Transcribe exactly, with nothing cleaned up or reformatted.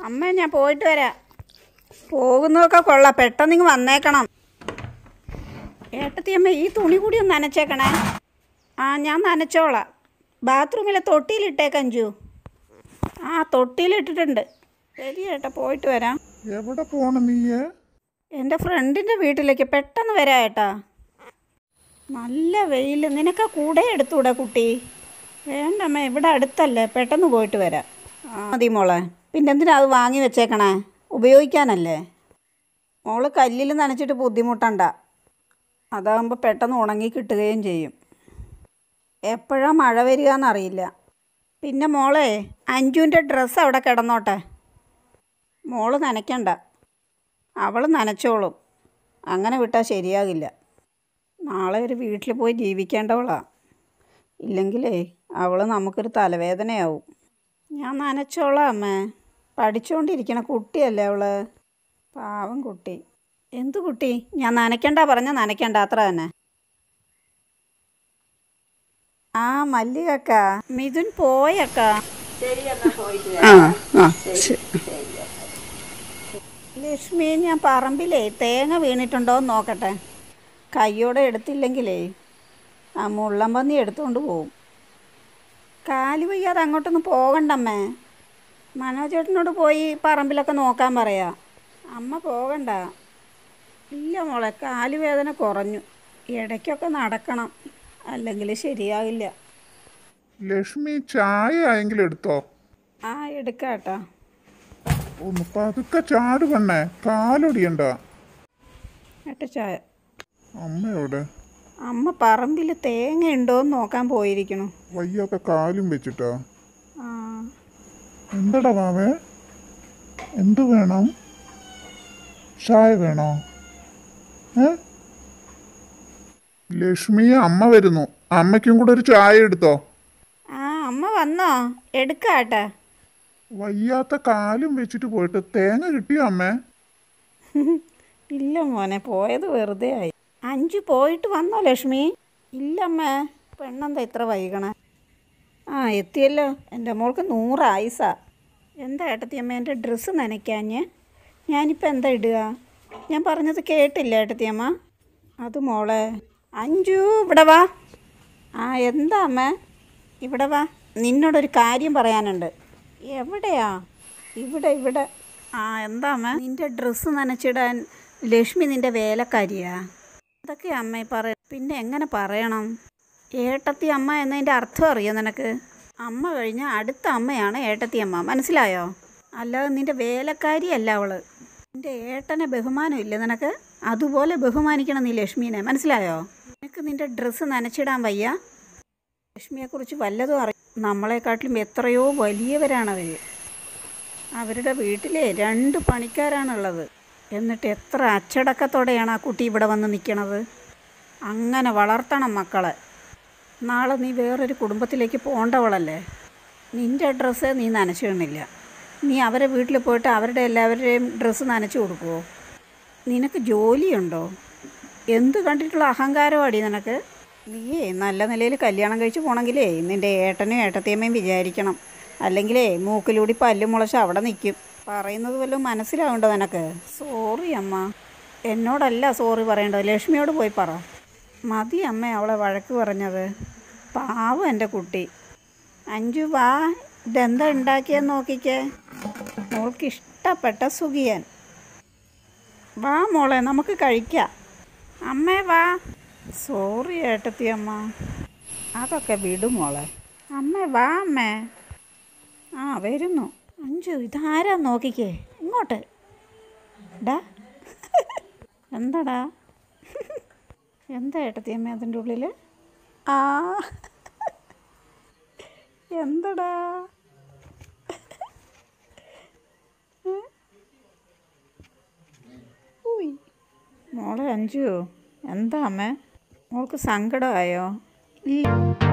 അമ്മ ഞാൻ പോയിട്ട് വരാം. പോകുന്നതൊക്കെ കൊള്ളാം, പെട്ടെന്ന് ഇങ്ങ് വന്നേക്കണം. ഏട്ടത്തിയമ്മ ഈ തുണി കൂടി ഒന്ന് നനച്ചേക്കണേ. ആ ഞാൻ നനച്ചോളാം. ബാത്റൂമിലെ തൊട്ടിയിലിട്ടേക്ക് അഞ്ചു. ആ തൊട്ടിയിലിട്ടിട്ടുണ്ട്. ശരി ഏട്ടാ, പോയിട്ട് വരാം. എവിടെ പോണം നീയ്? എൻ്റെ ഫ്രണ്ടിൻ്റെ വീട്ടിലേക്ക് പെട്ടെന്ന് വരാം ഏട്ടാ. നല്ല വെയിൽ. നിനക്ക് കൂടെ എടുത്തൂടെ കുട്ടി? വേണ്ടമ്മ, ഇവിടെ അടുത്തല്ലേ, പെട്ടെന്ന് പോയിട്ട് വരാം. ആ മതി മോളെ. പിന്നെ എന്തിനാ അത് വാങ്ങി വെച്ചേക്കണേ? ഉപയോഗിക്കാനല്ലേ. മോള് കല്ലിൽ നനച്ചിട്ട് ബുദ്ധിമുട്ടണ്ട. അതാകുമ്പോൾ പെട്ടെന്ന് ഉണങ്ങി കിട്ടുകയും ചെയ്യും. എപ്പോഴാണ് മഴ വരിക എന്നറിയില്ല. പിന്നെ മോളെ, അഞ്ജുവിൻ്റെ ഡ്രസ്സ് അവിടെ കിടന്നോട്ടെ. മോള് നനയ്ക്കണ്ട, അവൾ നനച്ചോളും. അങ്ങനെ വിട്ടാൽ ശരിയാകില്ല. നാളെ ഒരു വീട്ടിൽ പോയി ജീവിക്കേണ്ടവളാ. ഇല്ലെങ്കിലേ അവൾ നമുക്കൊരു തലവേദനയാവും. ഞാൻ നനച്ചോളാം അമ്മേ. പഠിച്ചുകൊണ്ടിരിക്കണ കുട്ടിയല്ലേ അവൾ. പാവം കുട്ടി. എന്തു കുട്ടി? ഞാൻ നനയ്ക്കണ്ട പറഞ്ഞാൽ നനയ്ക്കണ്ട, അത്ര തന്നെ. ആ മല്ലികക്ക, മിഥുൻ പോയക്ക. ആ ആ ലക്ഷ്മി, ഞാൻ പറമ്പിലേ തേങ്ങ വീണിട്ടുണ്ടോ എന്ന് നോക്കട്ടെ. കയ്യോടെ എടുത്തില്ലെങ്കിലേ ആ മുള്ളം പന്നി എടുത്തുകൊണ്ട് പോവും. കാല് വയ്യാതെ അങ്ങോട്ടൊന്നും പോകണ്ടമ്മേ. മനോജേട്ടനോട് പോയി പറമ്പിലൊക്കെ നോക്കാൻ പറയാം. അമ്മ പോകണ്ട. ഇല്ല മോളെ, കാല് വേദന കുറഞ്ഞു. ഇടയ്ക്കൊക്കെ നടക്കണം, അല്ലെങ്കിൽ ശരിയാകില്ല. ലക്ഷ്മി, ചായ ആയെങ്കിലും എടുത്തോ? ആ എടുക്കാട്ടാ. ഒന്ന് പതുക്കെ ചാട് പെണ്ണേ, കാലൊടിയണ്ട. ഏട്ട ചായ. അമ്മയോടെ? അമ്മ പറമ്പിൽ തേങ്ങ ഉണ്ടോയെന്ന് നോക്കാൻ പോയിരിക്കണു. വയ്യൊക്കെ കാലും വെച്ചിട്ടാ? ആ എന്തടാ മാവേ, എന്തു വേണം? ചായ വേണോ? ഏ ലക്ഷ്മി, അമ്മ വരുന്നു. അമ്മയ്ക്കും കൂടെ ഒരു ചായ എടുത്തോ. ആ അമ്മ വന്നോ? എടുക്കാട്ടാ. വയ്യാത്ത കാലും വെച്ചിട്ട് പോയിട്ട് തേങ്ങ കിട്ടിയോ അമ്മേ? ഇല്ല മോനെ, പോയത് വെറുതെ ആയി. അഞ്ചു പോയിട്ട് വന്നോ ലക്ഷ്മി? ഇല്ലമ്മേ. പെണ്ണെന്താ ഇത്ര വൈകണേ? ആ എത്തിയല്ലോ. എൻ്റെ മോൾക്ക് നൂറ് ആയുസാ. എന്താ ഏട്ടത്തിയമ്മ എൻ്റെ ഡ്രസ്സ് നനയ്ക്കാഞ്ഞ്? ഞാനിപ്പോൾ എന്താ ഇടുക? ഞാൻ പറഞ്ഞത് കേട്ടില്ല ഏട്ടത്തിയമ്മ. അത് മോളെ. അഞ്ചു ഇവിടെ വാ. ആ എന്താ അമ്മേ? ഇവിടെ വാ, നിന്നോടൊരു കാര്യം പറയാനുണ്ട്. എവിടെയാ? ഇവിടെ ഇവിടെ. ആ എന്താ അമ്മ? നിൻ്റെ ഡ്രസ്സ് നനച്ചിടാൻ ലക്ഷ്മി നിൻ്റെ വേലക്കാരിയാ? അതൊക്കെ അമ്മ പറ. പിന്നെ എങ്ങനെ പറയണം? ഏട്ടത്തി അമ്മ എന്നതിൻ്റെ അർത്ഥം അറിയോ നിനക്ക്? അമ്മ കഴിഞ്ഞാൽ അടുത്ത അമ്മയാണ് ഏട്ടത്തി അമ്മ, മനസ്സിലായോ? അല്ലാതെ നിൻ്റെ വേലക്കാരിയല്ല അവൾ. നിൻ്റെ ഏട്ടനെ ബഹുമാനമില്ലേ നിനക്ക്? അതുപോലെ ബഹുമാനിക്കണം നീ ലക്ഷ്മീനെ, മനസ്സിലായോ? നിനക്ക് നിൻ്റെ ഡ്രസ്സ് നനച്ചിടാൻ വയ്യ? ലക്ഷ്മിയെക്കുറിച്ച് വല്ലതും അറിയാം? നമ്മളെക്കാട്ടിലും എത്രയോ വലിയവരാണവർ. അവരുടെ വീട്ടിലെ രണ്ട് പണിക്കാരാണുള്ളത്. എന്നിട്ട് എത്ര അച്ചടക്കത്തോടെയാണ് ആ കുട്ടി ഇവിടെ വന്ന് നിൽക്കണത്. അങ്ങനെ വളർത്തണം മക്കളെ. നാളെ നീ വേറൊരു കുടുംബത്തിലേക്ക് പോകേണ്ടവളല്ലേ. നിൻ്റെ ഡ്രസ്സ് നീ നനച്ചിടുന്നില്ല. നീ അവരെ വീട്ടിൽ പോയിട്ട് അവരുടെ എല്ലാവരുടെയും ഡ്രസ്സ് നനച്ചു കൊടുക്കുമോ? നിനക്ക് ജോലിയുണ്ടോ? എന്ത് കണ്ടിട്ടുള്ള അഹങ്കാരമാടി നിനക്ക്? നീയേ നല്ല നിലയിൽ കല്യാണം കഴിച്ച് പോകണമെങ്കിലേ നിൻ്റെ ഏട്ടനും ഏട്ടത്തിയമ്മയും വിചാരിക്കണം. അല്ലെങ്കിലേ മൂക്കിലൂടി പല്ല് മുളച്ച് അവിടെ നിൽക്കും. പറയുന്നത് വല്ലതും മനസ്സിലാവുണ്ടോ നിനക്ക്? സോറി അമ്മ. എന്നോടല്ല സോറി പറയേണ്ടത്, ലക്ഷ്മിയോട് പോയി പറ. മതി അമ്മ അവളെ വഴക്ക് പറഞ്ഞത്. പാവം എൻ്റെ കുട്ടി. അഞ്ചു വാ, ഇതെന്താ ഉണ്ടാക്കിയെന്ന് നോക്കിക്കേ. മോൾക്ക് ഇഷ്ടപ്പെട്ട സുഖിയൻ. വാ മോളെ, നമുക്ക് കഴിക്കാം. അമ്മേ വാ. സോറി ഏട്ടത്തി അമ്മ. അതൊക്കെ വിടും മോളെ. അമ്മേ വാ അമ്മേ. ആ വരുന്നു. അഞ്ചു ഇതാരാ നോക്കിക്കേ, ഇങ്ങോട്ട്. ഡാ എന്താടാ? എന്താ ഏട്ടത്തി അമ്മ അതിൻ്റെ ഉള്ളിൽ? ആ എന്തടാ? മോളെ അഞ്ചു, എന്താ അമ്മേ? മോൾക്ക് സങ്കടമായോ? ഇല്ല.